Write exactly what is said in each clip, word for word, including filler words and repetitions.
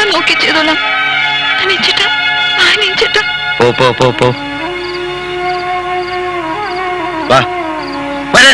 നോക്കി ചെയ്തോളാം. പോ പോ പോ പോ വാ വരാൻ.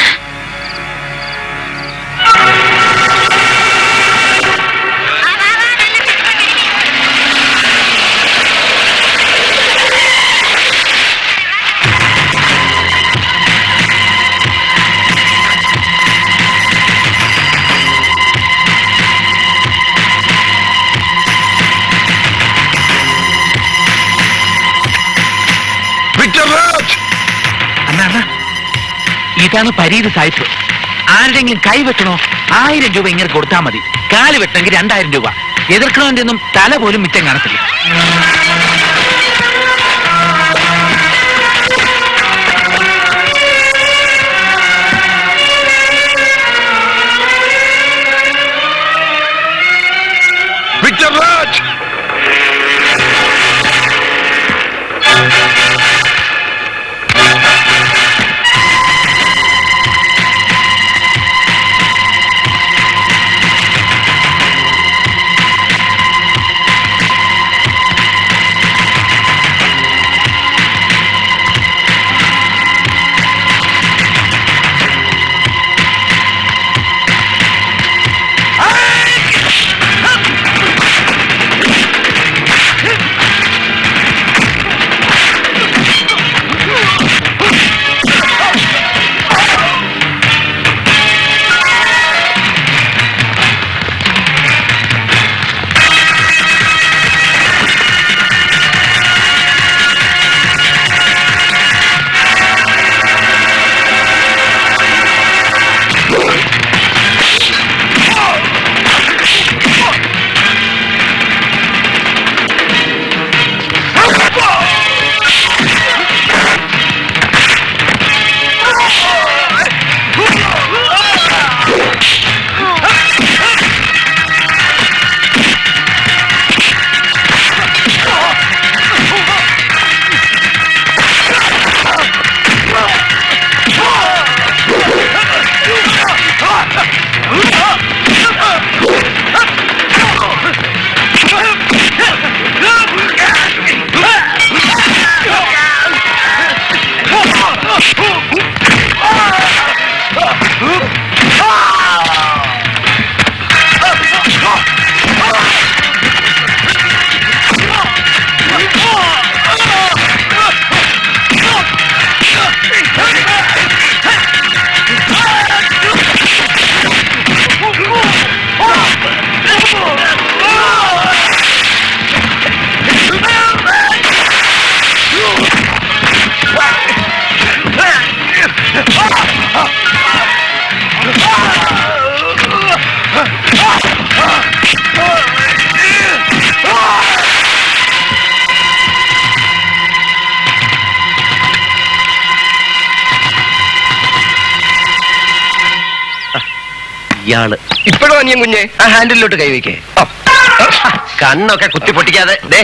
ഇതാണ് പരീത് സായിപ്പ്. ആരുടെങ്കിലും കൈ വെട്ടണോ ആയിരം രൂപ ഇങ്ങനെ കൊടുത്താൽ മതി. കാല് വെട്ടണമെങ്കിൽ രണ്ടായിരം രൂപ. എതിർക്കണവന്റെ ഒന്നും തല പോലും മിച്ചം കാണത്തില്ല. വിക്ടർ രാജ് ഇയാള് ഇപ്പോഴും അനിയൻ കുഞ്ഞെ ആ ഹാൻഡിലോട്ട് കൈവയ്ക്കേ. കണ്ണൊക്കെ കുത്തി പൊട്ടിക്കാതെ ദേ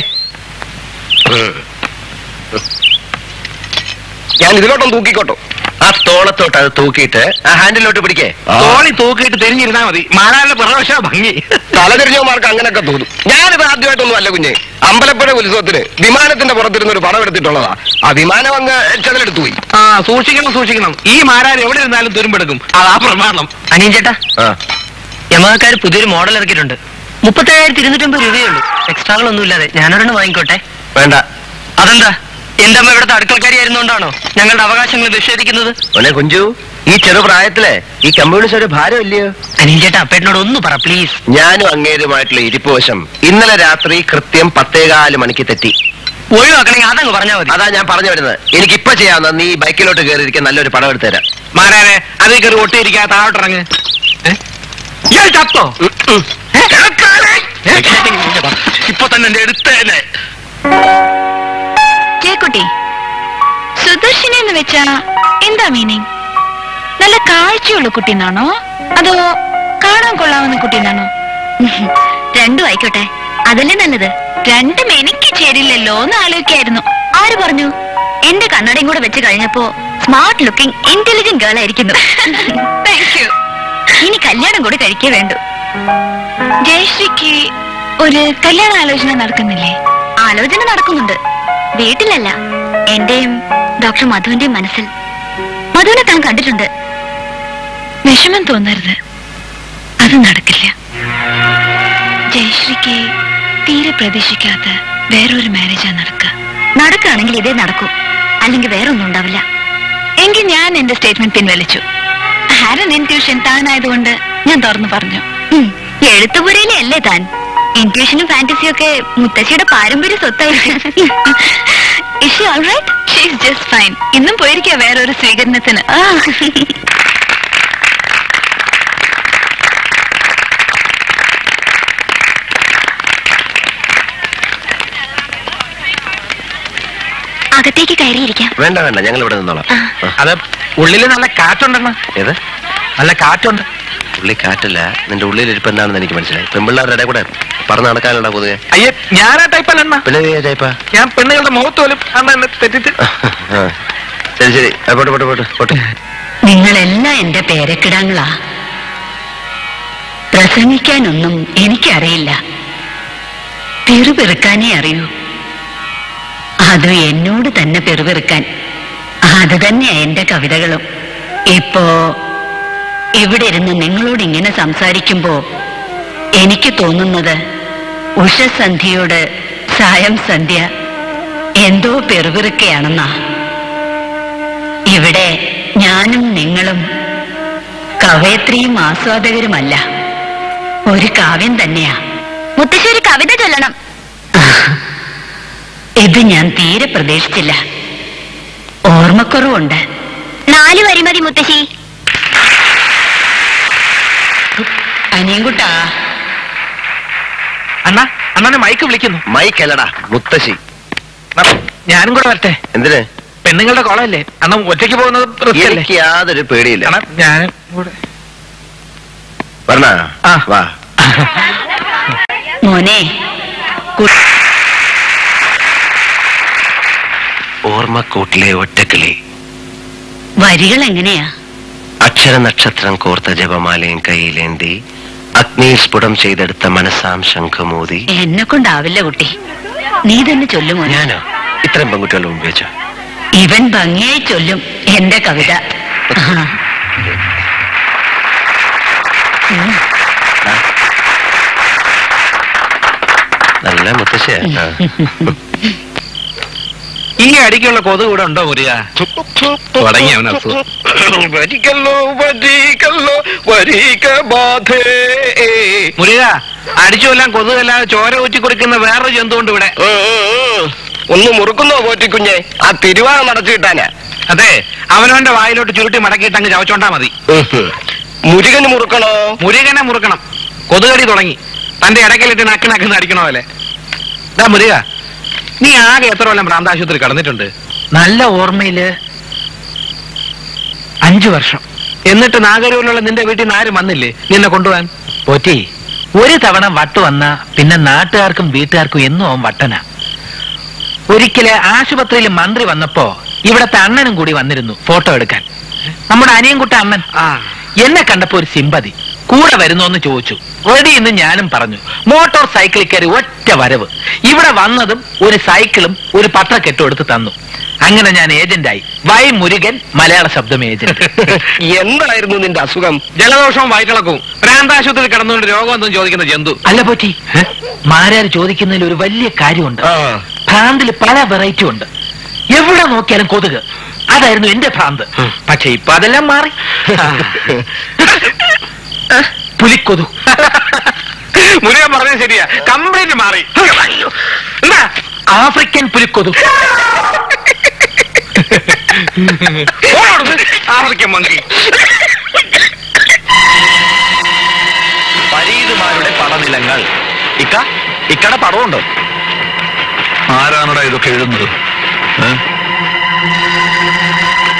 ഞാൻ ഇതിലോട്ടൊന്ന് തൂക്കിക്കോട്ടോ. ആ തോളത്തോട്ട് അത് തൂക്കിയിട്ട് ആ ഹാൻഡിലോട്ട് പിടിക്കേ. തോളി തൂക്കിയിട്ട് തിരിഞ്ഞിരുന്നാ മതി. മാലാരുടെ പ്രവേശ ഭംഗി. തലതിരിഞ്ഞവന്മാർക്ക് അങ്ങനെയൊക്കെ തോന്നും. ഞാനിത് ആദ്യമായിട്ടൊന്നും അല്ല കുഞ്ഞെ. അമ്പലപ്പുഴ ഉത്സവത്തിന് വിമാനത്തിന്റെ പുറത്തിരുന്നൊരു പടം എടുത്തിട്ടുള്ളതാ. ആ വിമാനം അങ്ങ് ചെതലെടുത്തു പോയി. ആ സൂക്ഷിക്കണം സൂക്ഷിക്കണം. ഈ മാരാർ എവിടെ ഇരുന്നാലും തുരുമ്പെടുക്കും. അതാ പ്രമാണം. അനിയൻ ചേട്ടാ, യമഹക്കാർ പുതിയൊരു മോഡൽ ഇറക്കിയിട്ടുണ്ട്. മുപ്പത്തേഴായിരത്തി ഇരുന്നൂറ്റമ്പത് രൂപയേ ഉള്ളൂ. എക്സ്ട്രാകളൊന്നും ഇല്ലാതെ. ഞാനൊരെണ്ണം വാങ്ങിക്കോട്ടെ? വേണ്ട. അതെന്താ? എന്റെ അമ്മ ഇവിടുത്തെ അടുക്കളക്കാരി ആയിരുന്നോണ്ടാണോ ഞങ്ങളുടെ അവകാശങ്ങൾ നിഷേധിക്കുന്നത്? മോനെ കുഞ്ചു, ഈ ചെറുപ്രായത്തിലെ ഈ കമ്മ്യൂണിസ്റ്റ് ഒരു ഭാരം ഇല്ലയോ? അനിയൻ ചേട്ടാ, അപ്പേട്ടനോട് ഒന്ന് പറ പ്ലീസ്. ഞാനും അങ്ങേരുമായിട്ടുള്ള ഇരിപ്പുവശം ഇന്നലെ രാത്രി കൃത്യം പത്തേകാല് മണിക്ക് തെറ്റി. ഒഴിവാക്കണമെങ്കിൽ അതങ്ങ് പറഞ്ഞാൽ മതി. അതാ ഞാൻ പറഞ്ഞു വരുന്നത്. എനിക്കിപ്പോ ചെയ്യാവുന്ന നീ ബൈക്കിലോട്ട് കയറിയിരിക്കാൻ നല്ലൊരു പടം എടുത്തു തരാം. മാരാരെ അതേ കയറി ഒട്ടിയിരിക്കാ താഴോട്ടിറങ്ങ്. ഇയാൾ ചത്തോ? ഇപ്പൊ തന്നെ എന്റെ എടുത്തേനെ. കേക്കുട്ടി, സുദർശിനി എന്ന് വെച്ചാ എന്താ മീനിങ്? നല്ല കാഴ്ചയുള്ള കുട്ടിന്നാണോ അതോ കാണാൻ കൊള്ളാവുന്ന കുട്ടിന്നാണോ? രണ്ടും ആയിക്കോട്ടെ, അതല്ലേ നല്ലത്. രണ്ടും എനിക്ക് ചേരില്ലല്ലോ എന്ന് ആലോചിക്കായിരുന്നു. ആര് പറഞ്ഞു? എന്റെ കണ്ണടയും കൂടെ വെച്ച് കഴിഞ്ഞപ്പോ സ്മാർട്ട് ലുക്കിംഗ് ഇന്റലിജന്റ് ഗേൾ ആയിരിക്കുന്നു. Thank you. ഇനി കല്യാണം കൂടെ കഴിക്കേ വേണ്ടു. ജയശ്രീക്ക് ഒരു കല്യാണ ആലോചന നടക്കുന്നില്ലേ? ആലോചന നടക്കുന്നുണ്ട്, വീട്ടിലല്ല, എന്റെയും ഡോക്ടർ മധുവിന്റെയും മനസ്സിൽ. മധുവിനെ താൻ കണ്ടിട്ടുണ്ട്. വിഷമം തോന്നരുത്, അത് നടക്കില്ല. ജയശ്രീക്ക് തീരെ പ്രതീക്ഷിക്കാത്ത വേറൊരു മാരേജാ നടക്കുക. നടക്കുകയാണെങ്കിൽ ഇതേ നടക്കൂ, അല്ലെങ്കിൽ വേറെ ഒന്നും ഉണ്ടാവില്ല. എങ്കിൽ ഞാൻ എന്റെ സ്റ്റേറ്റ്മെന്റ് പിൻവലിച്ചു. ഹാരൻ ഇൻട്യൂഷൻ താനായതുകൊണ്ട് ഞാൻ തുറന്നു പറഞ്ഞു. എഴുത്തുപുരയിലെ അല്ലേ താൻ? ഇൻട്യൂഷനും ഫാന്റസിയും ഒക്കെ മുത്തശ്ശിയുടെ പാരമ്പര്യ സ്വത്തായിരിക്കും. Is she all right? She's just fine. ഇന്നും പോയിരിക്കുക വേറൊരു സ്വീകരണത്തിന്. ആ അകത്തേക്ക് കയറിയിരിക്കാം. വേണ്ട വേണ്ട, ഞങ്ങൾ ഇവിടെ നിന്നോളാം. അത് ഉള്ളില് നല്ല കാറ്റുണ്ടെന്ന്. ഏത് നല്ല കാറ്റുണ്ട്? ഉള്ളി കാറ്റല്ല, നിന്റെ ഉള്ളിലിരിപ്പ് എന്താണെന്ന് എനിക്ക് മനസ്സിലായി. പെൺപിള്ളേരുടെ ഇടയിൽ കൂടെ പറന്ന് നടക്കാനുള്ള പൊതുവെ. അയ്യേ, ഞാനാ ടൈപ്പല്ല. പിന്നെ ടൈപ്പാ? ഞാൻ പെണ്ണുങ്ങളുടെ മുഖത്ത് പോലും അന്ന് തെറ്റിട്ട്. ശരി ശരി, പോട്ടെ പോട്ടെ പോട്ടെ പോട്ടെ. നിങ്ങളെല്ലാം എന്റെ പേരക്കിടാങ്ങളാ. പ്രസംഗിക്കാനൊന്നും എനിക്കറിയില്ല, പെറുപെറുക്കാനേ അറിയൂ. അതും എന്നോട് തന്നെ പെറുപെറുക്കാൻ. അത് തന്നെയാ എന്റെ കവിതകളും. ഇപ്പോ ഇവിടെ ഇരുന്ന് നിങ്ങളോട് ഇങ്ങനെ സംസാരിക്കുമ്പോ എനിക്ക് തോന്നുന്നത് ഉഷസന്ധ്യയോട് സായം സന്ധ്യ എന്തോ പെറുപെറുക്കയാണെന്നാ. ഇവിടെ ഞാനും നിങ്ങളും കവയത്രിയും ആസ്വാദകരുമല്ല, ഒരു കാവ്യം തന്നെയാ. മുത്തശ്ശി ഒരു കവിത ചൊല്ലണം. ഇത് ഞാൻ തീരെ പ്രതീക്ഷിച്ചില്ല. ഓർമ്മക്കുറവുണ്ട്. നാല് വരി മതി മുത്തശ്ശി. അനിയൻകുട്ടാ. അണ്ണ അണ്ണനെ മൈക്ക് വിളിക്കുന്നു. മൈക്കല്ലടാ, മുത്തശ്ശി. ഞാനും കൂടെ വരട്ടെ? എന്തിന്? പെണ്ണുങ്ങളുടെ കോളല്ലേ അണ്ണ, ഒറ്റയ്ക്ക് പോകുന്നത് risk അല്ലേ? എനിക്ക് യാതൊരു പേടിയില്ല. അണ്ണാ, ഞാനും കൂടെ പറഞ്ഞ ആ. വാ. മോനെ, ഓർമ്മക്കൂട്ടിലെ ഒറ്റക്കിളി. വരികൾ എങ്ങനെയാ? അക്ഷര നക്ഷത്രം കോർത്ത ജപമാലയും കയ്യിലേന്തി അഗ്നി സ്ഫുടം ചെയ്തെടുത്ത മനസ്സാം ശംഖമോദി. എന്നെ കൊണ്ടാവില്ല കുട്ടി, നീ തന്നെ ചൊല്ലുമോ? ഞാനോ? ഇത്രയും പെൺകുട്ടികളുടെ മുമ്പ് വെച്ചോ? ഇവൻ ഭംഗിയായി ചൊല്ലും എന്റെ കവിത. നല്ല മുത്തശ്ശിയാ. ഈ അടിക്കുള്ള കൊതു കൂടെ ഉണ്ടോ മുരുക? തുടങ്ങി അവൻ അസുഖം. മുരുക, അടിച്ചുകൊല്ലാൻ കൊതുകല്ലാതെ ചോര ഊറ്റി കുറിക്കുന്ന വേറൊരു ജന്തു ഉണ്ട് ഇവിടെ. ഒന്ന് മുറുക്കുന്നോ പോറ്റിക്കുഞ്ഞെ? ആ തിരുവാണ നടച്ചു കിട്ടാനാ. അതെ, അവനവന്റെ വായിലോട്ട് ചുരുട്ടി മടക്കിയിട്ട് അങ്ങ് ചവച്ചോണ്ടാ മതി. മുരുകന് മുറുക്കണോ? മുരുകനെ മുറുക്കണം. കൊതുകടി തുടങ്ങി. തന്റെ ഇടയ്ക്കലിട്ട് നക്കി നക്കുന്ന അടിക്കണോ അല്ലേ? ഇതാ മുരുക, നീ ആകെ എത്ര കൊല്ലം ഭ്രാന്താശുപത്രി കടന്നിട്ടുണ്ട്? നല്ല ഓർമ്മയില് അഞ്ചു വർഷം. എന്നിട്ട് നാഗരൂരിലുള്ള നിന്റെ വീട്ടിൽ നിന്ന് ആരും വന്നില്ലേ നിന്നെ കൊണ്ടുപോകാൻ? പോറ്റി, ഒരു തവണ വട്ട് വന്ന പിന്നെ നാട്ടുകാർക്കും വീട്ടുകാർക്കും എന്നും അവൻ വട്ടന. ഒരിക്കല് ആശുപത്രിയിൽ മന്ത്രി വന്നപ്പോ ഇവിടത്തെ അണ്ണനും കൂടി വന്നിരുന്നു ഫോട്ടോ എടുക്കാൻ. നമ്മുടെ അനിയൻകുട്ട അണ്ണൻ. എന്നെ കണ്ടപ്പോ ഒരു സിമ്പതി. കൂടെ വരുന്നോന്ന് ചോദിച്ചു. റെഡി എന്ന് ഞാനും പറഞ്ഞു. മോട്ടോർ സൈക്കിളിൽ കയറി ഒറ്റ വരവ്. ഇവിടെ വന്നതും ഒരു സൈക്കിളും ഒരു പത്രക്കെട്ടും എടുത്ത് തന്നു. അങ്ങനെ ഞാൻ ഏജന്റായി. വൈ മുരുകൻ, മലയാള ശബ്ദം ഏജന്റ്. എന്തായിരുന്നു നിന്റെ അസുഖം? ജലദോഷവും വയറ്റിളക്കവും. ഭ്രാന്താശുപത്രിയിൽ കിടന്നുകൊണ്ട് രോഗമൊന്നും ചോദിക്കുന്ന ജന്തു അല്ല പോറ്റി. മാരാര് ചോദിക്കുന്നതിൽ ഒരു വലിയ കാര്യമുണ്ട്. ഭ്രാന്തിൽ പല വെറൈറ്റി ഉണ്ട്. എവിടെ നോക്കിയാലും കൊതുക്. അതായിരുന്നു എന്റെ ഭ്രാന്ത്. പക്ഷെ ഇപ്പൊ അതെല്ലാം മാറി. പുലിക്കൊതു. മുരുകൻ പറഞ്ഞത് ശരിയാ, കംപ്ലീറ്റ് മാറി. എന്താ? ആഫ്രിക്കൻ പുലിക്കൊതു. African monkey. പരീതുമാരുടെ പടനിലങ്ങൾ. ഇക്ക ഇക്കടെ പടമുണ്ടോ? ആരാണടാ ഇതൊക്കെ എഴുതുന്നത്?